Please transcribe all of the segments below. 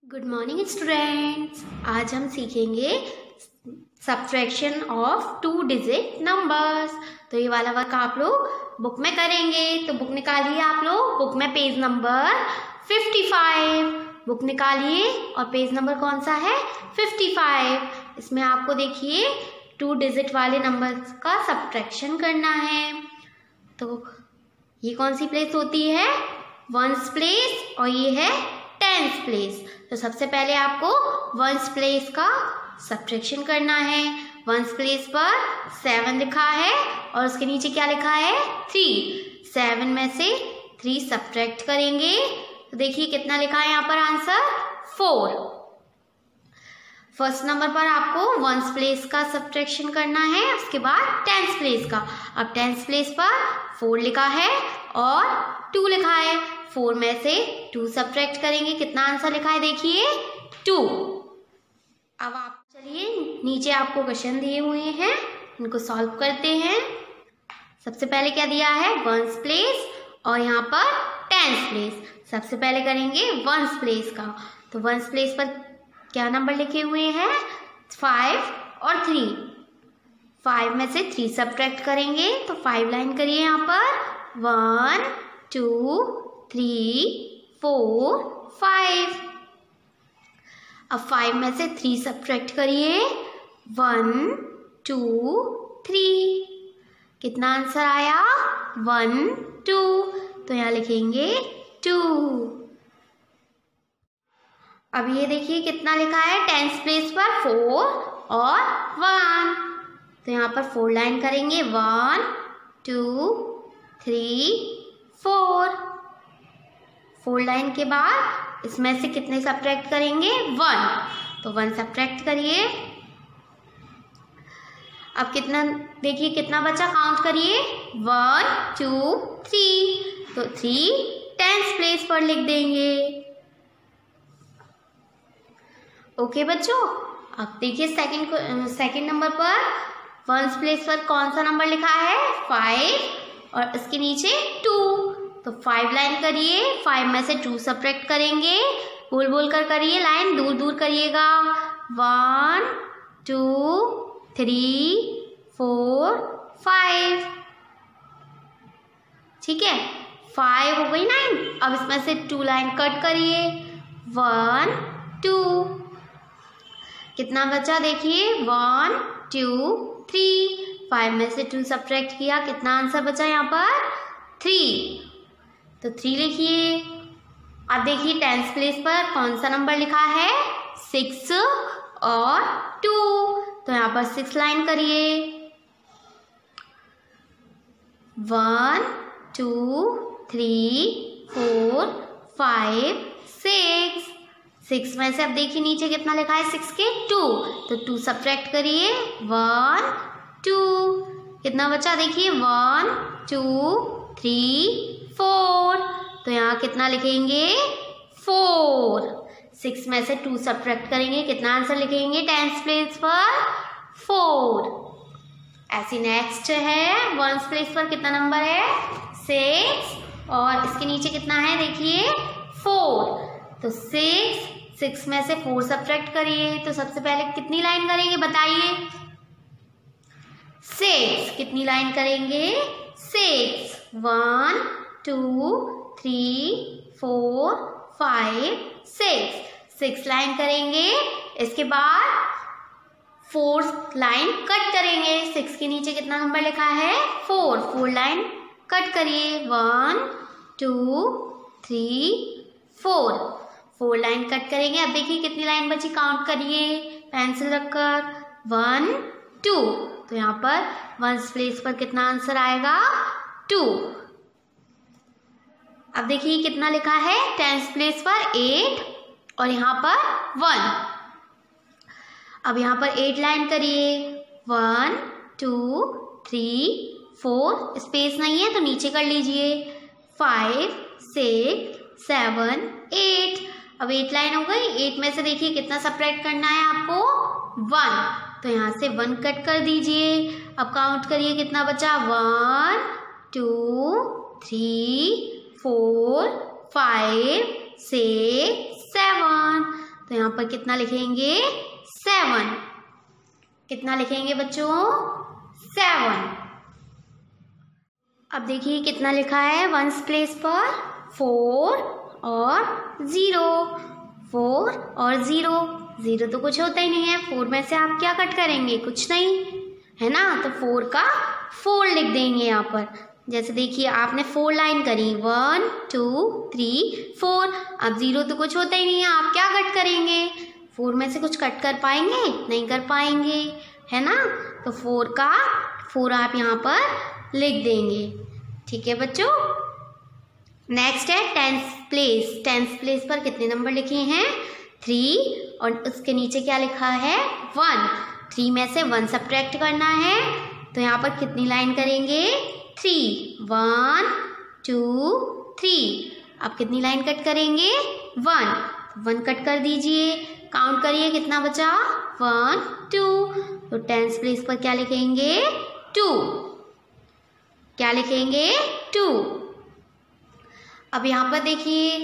Good morning students. आज हम सीखेंगे सब्ट्रैक्शन ऑफ 2 डिजिट नंबर्स। तो ये वाला वर्क आप लोग बुक में करेंगे। तो बुक निकालिए आप लोग, बुक में पेज नंबर 55 बुक निकालिए और पेज नंबर कौन सा है 55। इसमें आपको देखिए 2 डिजिट वाले नंबर्स का सब्ट्रैक्शन करना है। तो ये कौन सी प्लेस होती है, वंस प्लेस, और ये है टेंस प्लेस। तो सबसे पहले आपको वंस प्लेस का सब्ट्रैक्शन करना है। वंस प्लेस पर 7 लिखा है और उसके नीचे क्या लिखा है 3। 7 में से 3 सब्ट्रैक्ट करेंगे तो देखिए कितना लिखा है यहाँ पर आंसर 4। फर्स्ट नंबर पर आपको वंस प्लेस का सब्ट्रैक्शन करना है, उसके बाद टेंस प्लेस का। अब टेंस प्लेस पर 4 लिखा है और 2 लिखा है। 4 में से 2 सब्ट्रैक्ट करेंगे, कितना आंसर लिखा है देखिए 2। अब आप चलिए नीचे आपको क्वेश्चन दिए हुए हैं, इनको सॉल्व करते हैं। सबसे पहले क्या दिया है वंस प्लेस और यहाँ पर टेंस प्लेस। सबसे पहले करेंगे वंस प्लेस का। तो वंस प्लेस पर क्या नंबर लिखे हुए हैं 5 और 3। 5 में से 3 सब्ट्रैक्ट करेंगे तो 5 लाइन करिए यहाँ पर 1 2 3 4 5। अब 5 में से 3 सब्ट्रैक्ट करिए 1 2 3। कितना आंसर आया 1 2। तो यहाँ लिखेंगे 2। अब ये देखिए कितना लिखा है टेंस प्लेस पर 4 और 1। तो यहाँ पर 4 लाइन करेंगे 1 2 3 4। 4 लाइन के बाद इसमें से कितने सब्ट्रैक्ट करेंगे 1। तो 1 सब्ट्रैक्ट करिए। अब कितना देखिए कितना बचा, काउंट करिए 1 2 3। तो 3 टेंस प्लेस पर लिख देंगे। ओके बच्चों, अब देखिए सेकंड नंबर पर वंस प्लेस पर कौन सा नंबर लिखा है 5 और इसके नीचे 2। तो 5 लाइन करिए, 5 में से 2 सब्ट्रैक्ट करेंगे। बोल बोल कर करिए, लाइन दूर दूर करिएगा 1 2 3 4 5। ठीक है, 5 हो गई लाइन। अब इसमें से 2 लाइन कट करिए 1 2। कितना बचा देखिए 1 2 3। 5 में से 2 सब्ट्रैक्ट किया, कितना आंसर बचा यहाँ पर 3। तो 3 लिखिए। अब देखिए टेंस प्लेस पर कौन सा नंबर लिखा है 6 और 2। तो यहाँ पर 6 लाइन करिए 1 2 3 4 5 6। 6 में से अब देखिए नीचे कितना लिखा है 6 के 2। तो 2 सब्ट्रैक्ट करिए 1 2। कितना बचा देखिए 1 2 3 4। तो यहाँ कितना लिखेंगे 4। 6 में से 2 सब्ट्रैक्ट करेंगे, कितना आंसर लिखेंगे टेंस प्लेस पर 4। ऐसी नेक्स्ट है वंस प्लेस पर कितना नंबर है 6 और इसके नीचे कितना है देखिए 4। तो 6 में से 4 सब्ट्रैक्ट करिए। तो सबसे पहले कितनी लाइन करेंगे बताइए 6। कितनी लाइन करेंगे 6 1 2 3 4 5 6 लाइन करेंगे। इसके बाद 4 लाइन कट करेंगे। 6 के नीचे कितना नंबर लिखा है 4 लाइन कट करिए 1 2 3 4 लाइन कट करेंगे। अब देखिए कितनी लाइन बची, काउंट करिए पेंसिल रखकर 1 2। तो यहाँ पर वंस प्लेस पर कितना आंसर आएगा 2। अब देखिए कितना लिखा है टेंस प्लेस पर 8 और यहाँ पर 1। अब यहाँ पर 8 लाइन करिए 1 2 3 4। स्पेस नहीं है तो नीचे कर लीजिए 5 6 7 8। अब 8 लाइन हो गई। 8 में से देखिए कितना सब्ट्रैक्ट करना है आपको 1। तो यहाँ से 1 कट कर दीजिए। अब काउंट करिए कितना बचा 1 2 3 4 5 6 7। तो यहाँ पर कितना लिखेंगे 7। कितना लिखेंगे बच्चों 7। अब देखिए कितना लिखा है वंस प्लेस पर 4 और 0। 4 और 0 तो कुछ होता ही नहीं है। 4 में से आप क्या कट करेंगे, कुछ नहीं है ना, तो 4 का 4 लिख देंगे यहाँ पर। जैसे देखिए आपने 4 लाइन करी 1 2 3 4। अब 0 तो कुछ होता ही नहीं है, आप क्या कट करेंगे, 4 में से कुछ कट कर पाएंगे, नहीं कर पाएंगे, है ना। तो 4 का 4 आप यहाँ पर लिख देंगे। ठीक है बच्चों। नेक्स्ट है टेंथ प्लेस। टेंथ प्लेस पर कितने नंबर लिखे हैं 3 और उसके नीचे क्या लिखा है 1। 3 में से 1 सब्ट्रैक्ट करना है, तो यहाँ पर कितनी लाइन करेंगे 3 1 2 3। अब कितनी लाइन कट करेंगे 1 कट कर दीजिए, काउंट करिए कितना बचा 1 2। तो टेंथ प्लेस पर क्या लिखेंगे 2। क्या लिखेंगे 2। अब यहाँ पर देखिए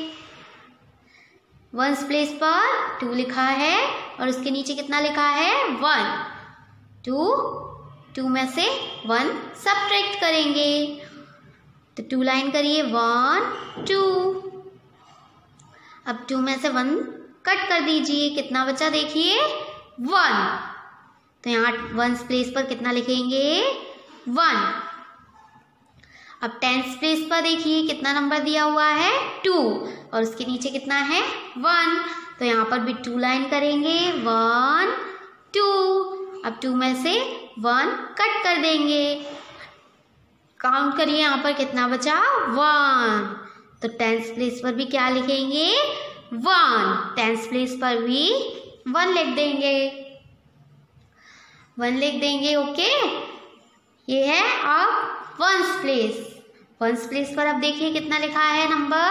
वंस प्लेस पर 2 लिखा है और उसके नीचे कितना लिखा है 1 2 में से 1 सब्ट्रैक्ट करेंगे, तो 2 लाइन करिए 1 2। अब 2 में से 1 कट कर दीजिए, कितना बचा देखिए 1। तो यहाँ वंस प्लेस पर कितना लिखेंगे 1। अब टेंथ प्लेस पर देखिए कितना नंबर दिया हुआ है 2 और उसके नीचे कितना है 1। तो यहाँ पर भी 2 लाइन करेंगे 1 2। अब 2 में से 1 कट कर देंगे, काउंट करिए यहाँ पर कितना बचा 1। तो टेंथ प्लेस पर भी क्या लिखेंगे 1। टेंथ प्लेस पर भी 1 लिख देंगे, 1 लिख देंगे। ओके, ये है अब वंस प्लेस। वंस प्लेस पर अब देखिए कितना लिखा है नंबर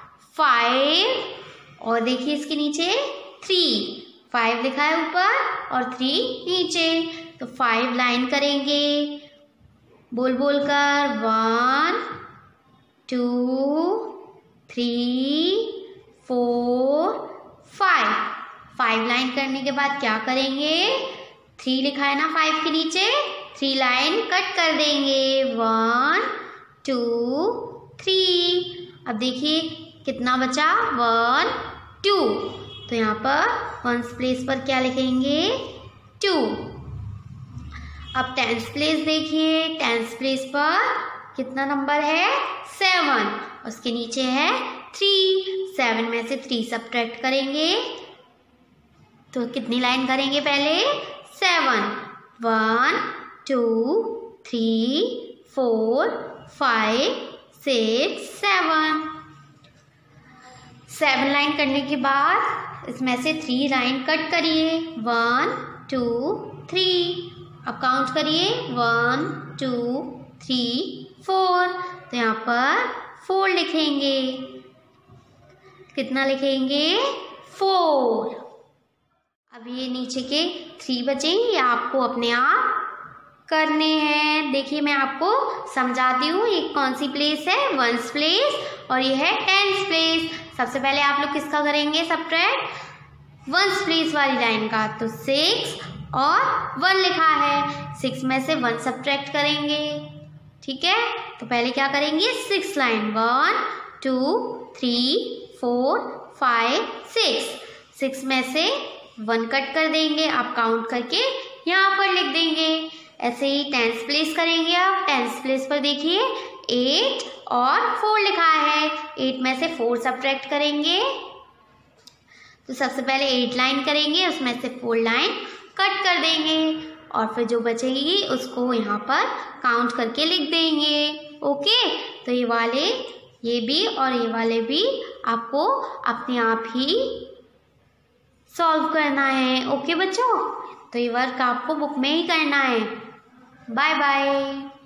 5 और देखिए इसके नीचे 3। 5 लिखा है ऊपर और 3 नीचे, तो 5 लाइन करेंगे बोल बोल कर 1 2 3 4 5। 5 लाइन करने के बाद क्या करेंगे 3 लिखा है ना 5 के नीचे, 3 लाइन कट कर देंगे 1 2 3। अब देखिए कितना बचा 1 2। तो यहाँ पर वंस प्लेस पर क्या लिखेंगे 2। अब टेंथ प्लेस देखिए, टेंथ प्लेस पर कितना नंबर है 7, उसके नीचे है 3। 7 में से 3 सब्ट्रैक्ट करेंगे, तो कितनी लाइन करेंगे पहले 7 1 2 3 4 5 6 7। 7 लाइन करने के बाद इसमें से 3 लाइन कट करिए 1 2 3। अब काउंट करिए 1 2 3 4। तो यहाँ पर 4 लिखेंगे, कितना लिखेंगे 4। अब ये नीचे के 3 बचे, ये आपको अपने आप करने हैं। देखिए मैं आपको समझाती हूँ, ये कौन सी प्लेस है वंस प्लेस और ये है टेंथ प्लेस। सबसे पहले आप लोग किसका करेंगे सब्ट्रैक्ट वंस प्लेस वाली लाइन का, तो 6 और 1 लिखा है, 6 में से 1 सब्ट्रैक्ट करेंगे। ठीक है, तो पहले क्या करेंगे 6 लाइन 1 2 3 4 5 6। 6 में से 1 कट कर देंगे, आप काउंट करके यहाँ पर लिख देंगे। ऐसे ही टेंथ प्लेस करेंगे। आप टेंथ प्लेस पर देखिए 8 और 4 लिखा है, 8 में से 4 सब्ट्रैक्ट करेंगे, तो सबसे पहले 8 लाइन करेंगे, उसमें से 4 लाइन कट कर देंगे और फिर जो बचेगी उसको यहाँ पर काउंट करके लिख देंगे। ओके, तो ये भी और ये वाले भी आपको अपने आप ही सॉल्व करना है। ओके बच्चों, तो ये वर्क आपको बुक में ही करना है। Bye bye.